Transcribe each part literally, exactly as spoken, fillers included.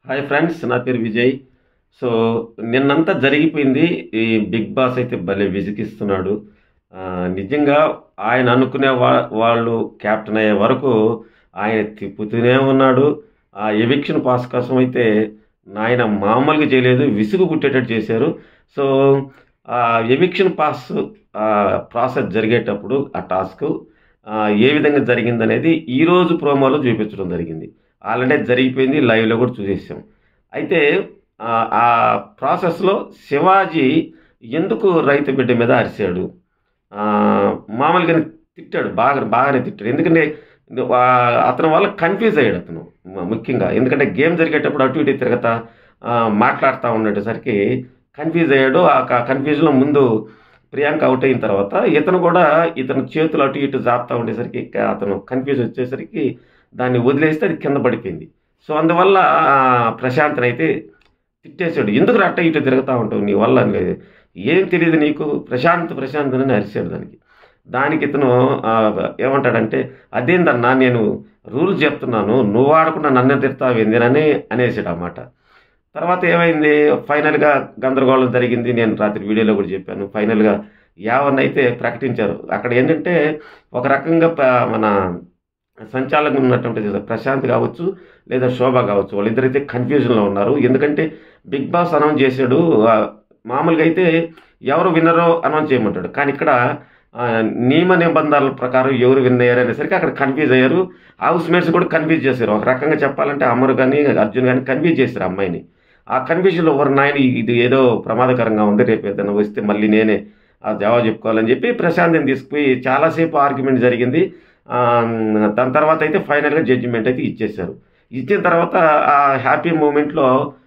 Hi friends, నా పేరు Vijay. So నిన్నంతా జరిగిపోయింది. ఈ బిగ్ బాస్ అయితే భలే విసిగిస్తున్నాడు. ఆ, నిజంగా ఆయన అనుకునే వా వాళ్ళు క్యాప్టెన్ అయ్యే వరకు ఆయన తిప్పుతూనే ఉన్నాడు. ఆ ఎవిక్షన్ పాస్ కోసం అయితే నాయన మామూలుగా చేయలేదు, విసుగు పుట్టేటట్టు చేశారు. సో ఆ ఎవిక్షన్ పాస్ ప్రాసెస్ జరిగేటప్పుడు ఆ టాస్క్ ఆ, ఏ విధంగా జరిగిందనేది ఈరోజు ప్రోమోలో చూపించడం జరిగింది. ఆల్రెడీ జరిగిపోయింది, లైవ్లో కూడా చూసేసాం. అయితే ఆ ఆ ప్రాసెస్లో శివాజీ ఎందుకు రైతు బిడ్డ మీద అరిశాడు? ఆ, మామూలుగానే తిట్టాడు, బాగా బాగానే తిట్టాడు. ఎందుకంటే ఆ, అతని వల్ల కన్ఫ్యూజ్ అయ్యాడు అతను మ- ముఖ్యంగా. ఎందుకంటే గేమ్ జరిగేటప్పుడు అటు ఇటు తిరగతా ఆ, మాట్లాడుతూ ఉండేసరికి కన్ఫ్యూజ్ అయ్యాడు. ఆ కన్ఫ్యూజన్లో ముందు ప్రియాంక అవుట్ అయిన తర్వాత ఇతను కూడా ఇతను చేతులు అటు ఇటు జాపుతూ ఉండేసరికి క- అతను కన్ఫ్యూజ్ వచ్చేసరికి దాన్ని వదిలేస్తే అది కింద పడిపోయింది. సో అందువల్ల ఆ, ప్రశాంత్ని అయితే తిట్టేశాడు. ఎందుకు అట్ట ఇటు తిరుగుతూ ఉంటావు, నీ వల్ల అని లేదు, ఏం తెలియదు నీకు, ప్రశాంత్ ప్రశాంత్ అని అరిశాడు దానికి. దానికి ఇతను ఆ, ఏమంటాడంటే, అదేందన్నా నేను రూల్స్ చెప్తున్నాను, నువ్వు ఆడకుండా నన్ను తిడతావేంది అని అనేసాడు అన్నమాట. తర్వాత ఏమైంది, ఫైనల్గా గందరగోళం జరిగింది. నేను రాత్రి వీడియోలో కూడా చెప్పాను. ఫైనల్గా యావన్ అయితే ప్రకటించారు. అక్కడ ఏంటంటే ఒక రకంగా ప- మన సంచాలకులు ఉన్నటువంటి ప్రశాంత్ కావచ్చు లేదా శోభ కావచ్చు, వాళ్ళిద్దరైతే కన్ఫ్యూజన్లో ఉన్నారు. ఎందుకంటే బిగ్ బాస్ అనౌన్స్ చేశాడు. ఆ, మామూలుగా అయితే ఎవరు విన్నరో అనౌన్స్ చేయమంటాడు, కానీ ఇక్కడ ఆ, నియమ నిబంధనల ప్రకారం ఎవరు విన్ అయ్యారు అనేసరికి అక్కడ కన్ఫ్యూజ్ అయ్యారు. హౌస్ మేట్స్ కూడా కన్ఫ్యూజ్ చేశారు. ఒక రకంగా చెప్పాలంటే అమర్ కానీ అర్జున్ కానీ కన్ఫ్యూజ్ చేశారు అమ్మాయిని. ఆ కన్ఫ్యూజన్లో ఎవరు నాయన ఇది ఏదో ప్రమాదకరంగా ఉంది, రేపు ఏదైనా వస్తే మళ్ళీ నేనే ఆ జవాబు చెప్పుకోవాలని చెప్పి ప్రశాంత్ని తీసుకుపోయి చాలాసేపు ఆర్గ్యుమెంట్ జరిగింది. ఆ, దాని తర్వాత అయితే ఫైనల్గా జడ్జిమెంట్ అయితే ఇచ్చేశారు. ఇచ్చిన తర్వాత ఆ హ్యాపీ మూమెంట్లో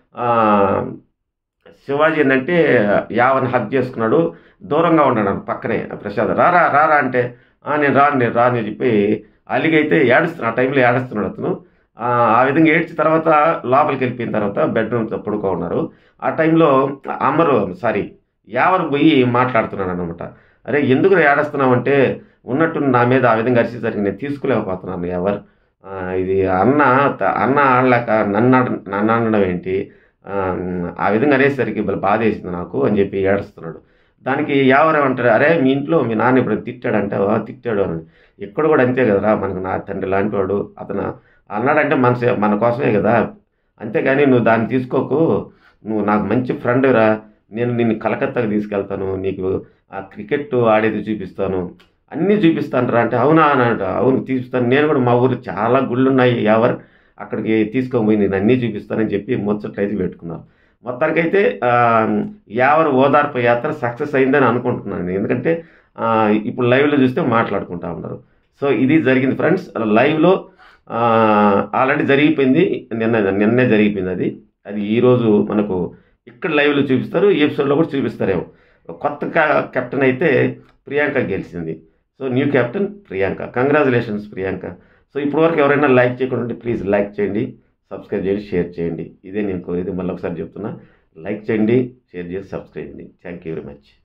శివాజీ ఏంటంటే యావన్ హక్ చేసుకున్నాడు. దూరంగా ఉన్నాడు పక్కనే ప్రసాద్. రారా రారా అంటే, "ఆ, నేను రాను నేను రాను" అని చెప్పి అలిగైతే ఏడుస్తున్నాడు. ఆ టైంలో ఏడుస్తున్నాడు అతను. ఆ ఆ విధంగా ఏడ్చిన తర్వాత లోపలికి వెళ్ళిపోయిన తర్వాత బెడ్రూమ్ పడుకో ఉన్నారు. ఆ టైంలో అమరు సారీ యావరు పోయి మాట్లాడుతున్నాడు అనమాట. "అరే, ఎందుకు ఏడుస్తున్నావు అంటే, ఉన్నట్టు నా మీద ఆ విధంగా అరిచేసరికి నేను తీసుకోలేకపోతున్నాను ఎవరు, ఆ, ఇది అన్న త- అన్న ఆడలేక నన్ను ఆడ- నన్ను అనడం ఏంటి, ఆ, ఆ విధంగా అనేసరికి భలే బాధ వేసింది నాకు" అని చెప్పి ఏడుస్తున్నాడు. దానికి ఎవరేమంటారు, "అరే, మీ ఇంట్లో మీ నాన్న ఇప్పుడు తిట్టాడంటే, "ఆ, తిట్టాడు" అని. ఇక్కడ కూడా అంతే కదరా, మనకు నా తండ్రి లాంటివాడు అతను అన్నాడంటే మన సే- మన కోసమే కదా, అంతేగాని నువ్వు దాన్ని తీసుకోకు, నువ్వు నాకు మంచి ఫ్రెండ్ రా, నేను నిన్ను కలకత్తాకి తీసుకెళ్తాను, నీకు ఆ క్రికెట్ ఆడేది చూపిస్తాను, అన్నీ చూపిస్తాను రా" అంటే, "అవునా" అని అంట. "అవును చూపిస్తాను, నేను కూడా మా ఊరు చాలా గుళ్ళు ఉన్నాయి ఎవరు, అక్కడికి తీసుకొని పోయి నేను అన్నీ చూపిస్తానని చెప్పి ముచ్చట్లయితే పెట్టుకున్నారు. మొత్తానికైతే ఆ, యావర్ ఓదార్పు యాత్ర సక్సెస్ అయిందని అనుకుంటున్నాను. ఎందుకంటే ఆ, ఇప్పుడు లైవ్లో చూస్తే మాట్లాడుకుంటా ఉన్నారు. సో ఇది జరిగింది ఫ్రెండ్స్. లైవ్లో ఆల్రెడీ జరిగిపోయింది, నిన్న నిన్నే జరిగిపోయింది అది. అది ఈరోజు మనకు ఇక్కడ లైవ్లో చూపిస్తారు, ఈ ఎపిసోడ్లో కూడా చూపిస్తారేమో. కొత్త కెప్టెన్ అయితే ప్రియాంక గెలిచింది. So new captain Priyanka, congratulations Priyanka. So ఇప్పటివరకు ఎవరైనా లైక్ చేయకుండా ఉంటే ప్లీజ్ లైక్ చేయండి, సబ్స్క్రైబ్ చేయండి, షేర్ చేయండి. ఇదే నేను కోరేది. మళ్ళీ ఒకసారి చెప్తున్నా, లైక్ చేయండి, షేర్ చేసి సబ్స్క్రైబ్ చేయండి. Thank you very much.